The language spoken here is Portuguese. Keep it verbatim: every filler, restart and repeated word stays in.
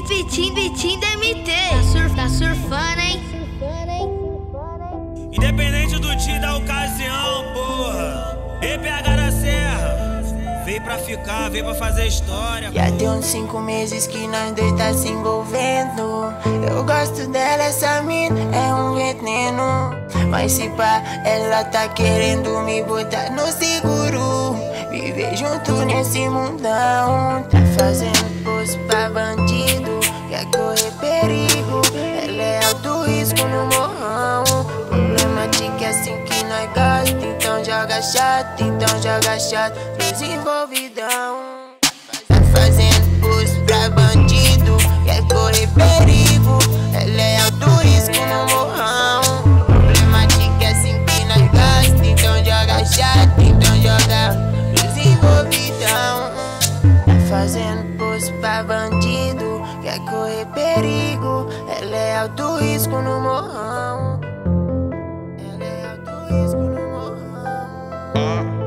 Vitinho, Vitinho da M T. Tá, surf, tá surfando, hein? Independente do dia e da ocasião, porra. E P H da Serra. Veio pra ficar, veio pra fazer história. Já tem uns cinco meses que nós dois tá se envolvendo. Eu gosto dela, essa mina é um veneno. Mas se pá, ela tá querendo me botar no seguro. Viver junto nesse mundão. Tá fazendo pose pra bandido, quer correr perigo. Ela é alto risco no morrão. Problemática é assim que nós gosta. Então joga chato, então joga chato. Desenvolvidão. Tá fazendo pose pra bandido, quer correr perigo. Ela é alto risco no morrão. Problemática é assim que nós gosta. Então joga chato, então joga desenvolvidão. Tá fazendo pose pra bandido, quer correr perigo. Ela é alto risco no morrão. Ela é alto risco no morrão.